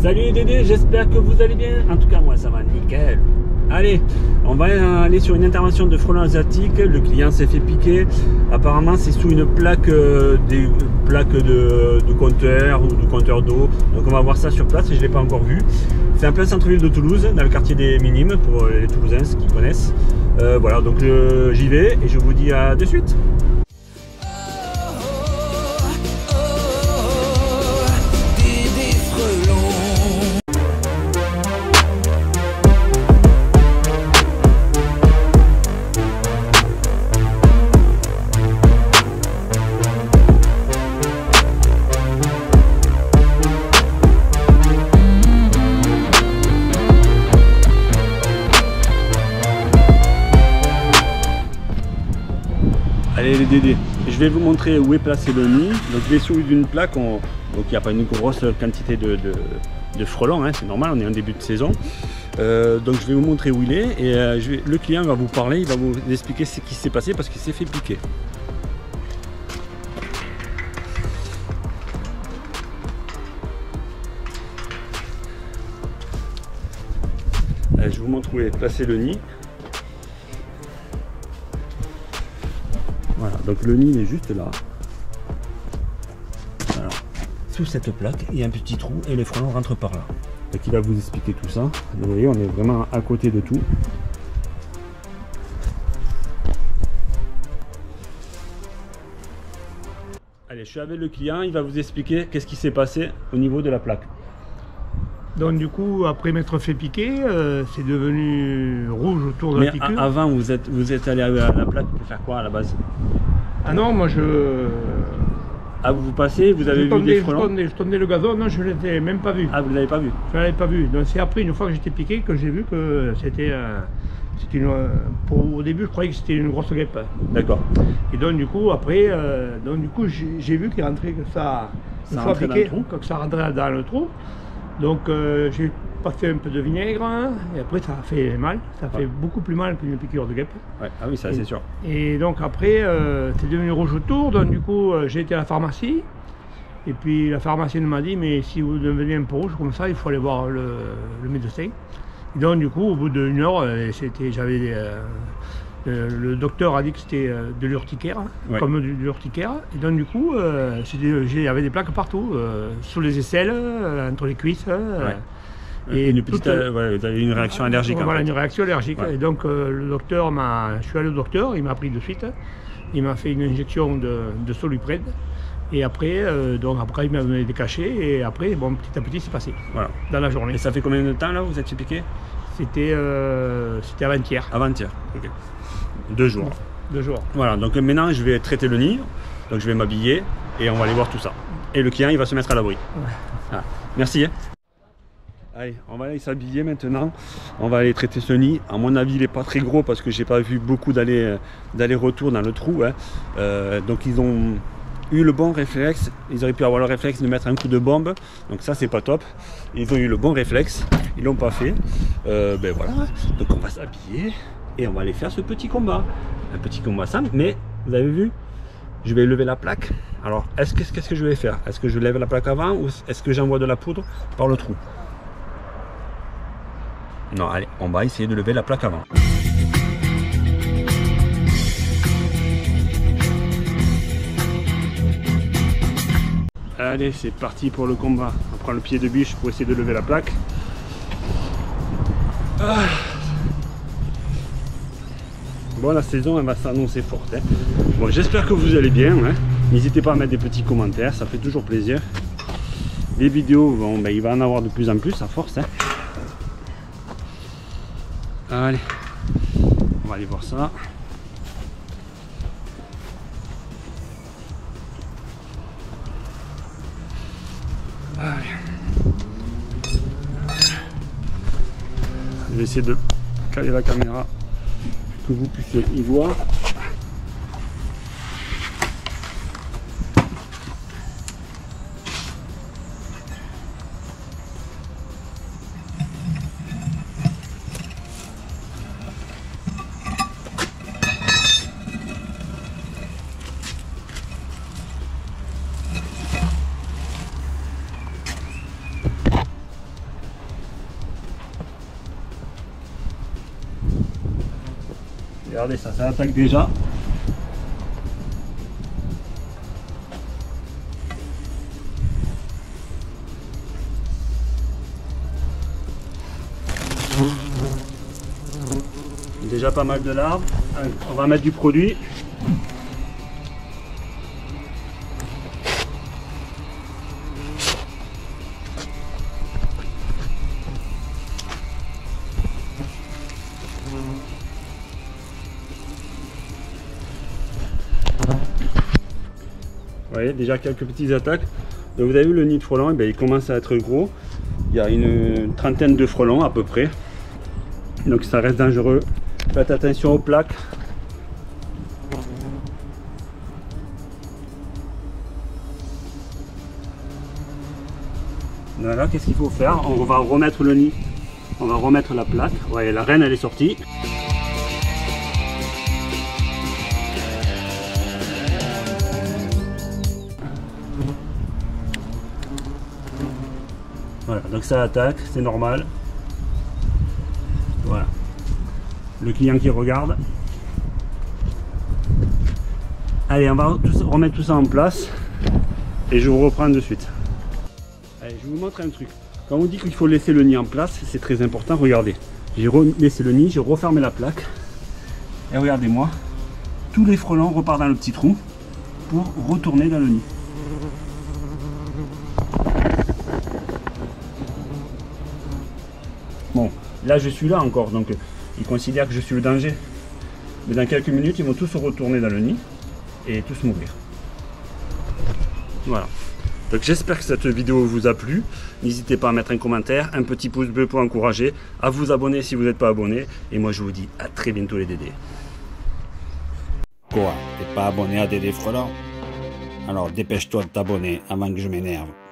Salut Dédé, j'espère que vous allez bien. En tout cas, moi ça va nickel. Allez, on va aller sur une intervention de frelons asiatiques. Le client s'est fait piquer. Apparemment, c'est sous une plaque, des plaques de compteur ou de compteur d'eau. Donc on va voir ça sur place et je ne l'ai pas encore vu. C'est en plein centre-ville de Toulouse, dans le quartier des Minimes, pour les Toulousains qui connaissent. Voilà, donc j'y vais et je vous dis à de suite. Allez les Dédés, je vais vous montrer où est placé le nid. Donc dessous d'une plaque, donc il n'y a pas une grosse quantité de frelons, hein, c'est normal, on est en début de saison. Donc je vais vous montrer où il est et le client va vous parler, il va vous expliquer ce qui s'est passé parce qu'il s'est fait piquer. Allez, je vous montre où est placé le nid. Voilà, donc le nid il est juste là. Voilà. Sous cette plaque, il y a un petit trou et les frelons rentrent par là. Donc il va vous expliquer tout ça. Vous voyez, on est vraiment à côté de tout. Allez, je suis avec le client, il va vous expliquer qu'est-ce qui s'est passé au niveau de la plaque. Donc du coup, après m'être fait piquer, c'est devenu rouge autour de la piqûre. Avant, vous êtes allé à la plaque pour faire quoi à la base? Ah non, moi je... Ah, vous passez, vous avez vu des frelons? Je tondais le gazon, non, je ne l'avais même pas vu. Ah, vous ne l'avez pas vu? Je ne l'avais pas vu. Donc c'est après, une fois que j'étais piqué, que j'ai vu que c'était au début, je croyais que c'était une grosse guêpe. D'accord. Et donc du coup, après, j'ai vu qu'il rentrait, que ça rentrait piqué, dans le trou. que ça rentrait dans le trou. Donc j'ai passé un peu de vinaigre hein, et après ça a fait mal, ça fait beaucoup plus mal qu'une piqûre de guêpe. Ouais. Ah oui, ça c'est sûr. Et donc après c'est devenu rouge autour, donc du coup j'ai été à la pharmacie et puis la pharmacienne m'a dit mais si vous devenez un peu rouge comme ça il faut aller voir le médecin. Et donc du coup au bout d'une heure le docteur a dit que c'était de l'urticaire, ouais. Comme de l'urticaire. Et donc du coup, j'avais des plaques partout, sous les aisselles, entre les cuisses. Ouais. Et vous avez une réaction allergique. Voilà, en fait. Une réaction allergique. Ouais. Et donc je suis allé au docteur, il m'a pris de suite. Il m'a fait une injection de Soluprède. Et après, il m'a donné des cachets. Et après, bon, petit à petit, c'est passé. Voilà. Dans la journée. Et ça fait combien de temps là vous êtes piqué? C'était avant-hier. Avant-hier, ok. 2 jours. 2 jours. Voilà, donc maintenant je vais traiter le nid, donc je vais m'habiller et on va aller voir tout ça. Et le client il va se mettre à l'abri. Ouais. Ah, merci. Hein. Allez, on va aller s'habiller maintenant. On va aller traiter ce nid. À mon avis, il n'est pas très gros parce que j'ai pas vu beaucoup d'aller-retour dans le trou. Hein. Donc ils ont eu le bon réflexe. Ils auraient pu avoir le réflexe de mettre un coup de bombe. Donc ça, c'est pas top. Ils ont eu le bon réflexe. Ils l'ont pas fait. Ben voilà. Donc on va s'habiller. Et on va aller faire ce petit combat. Un petit combat simple, mais vous avez vu, je vais lever la plaque. Alors, qu'est-ce que je vais faire? Est-ce que je lève la plaque avant ou est-ce que j'envoie de la poudre par le trou? Non, allez, on va essayer de lever la plaque avant. Allez, c'est parti pour le combat. On prend le pied de biche pour essayer de lever la plaque. Ah. Bon, la saison elle va s'annoncer forte. Hein. Bon, j'espère que vous allez bien. Hein. N'hésitez pas à mettre des petits commentaires, ça fait toujours plaisir. Les vidéos, bon, ben, il va en avoir de plus en plus à force. Hein. Allez, on va aller voir ça. Allez. Je vais essayer de caler la caméra, que vous puissiez y voir. Regardez ça, ça attaque déjà. Déjà pas mal de larves. Allez, on va mettre du produit. Vous voyez déjà quelques petites attaques. Donc vous avez vu le nid de frelons, et bien, il commence à être gros. Il y a une trentaine de frelons à peu près. Donc ça reste dangereux. Faites attention aux plaques. Voilà, qu'est-ce qu'il faut faire? On va remettre le nid. On va remettre la plaque. Vous voyez, la reine elle est sortie. Voilà, donc ça attaque, c'est normal. Voilà. Le client qui regarde. Allez, on va remettre tout ça en place et je vous reprends de suite. Allez, je vous montre un truc. Quand on dit qu'il faut laisser le nid en place, c'est très important. Regardez, j'ai laissé le nid, j'ai refermé la plaque et regardez-moi, tous les frelons repartent dans le petit trou pour retourner dans le nid. Bon, là je suis là encore, donc ils considèrent que je suis le danger. Mais dans quelques minutes, ils vont tous se retourner dans le nid et tous mourir. Voilà. Donc j'espère que cette vidéo vous a plu. N'hésitez pas à mettre un commentaire, un petit pouce bleu pour encourager, à vous abonner si vous n'êtes pas abonné. Et moi je vous dis à très bientôt les Dédés. Quoi? T'es pas abonné à Dédé Frelon? Alors dépêche-toi de t'abonner avant que je m'énerve.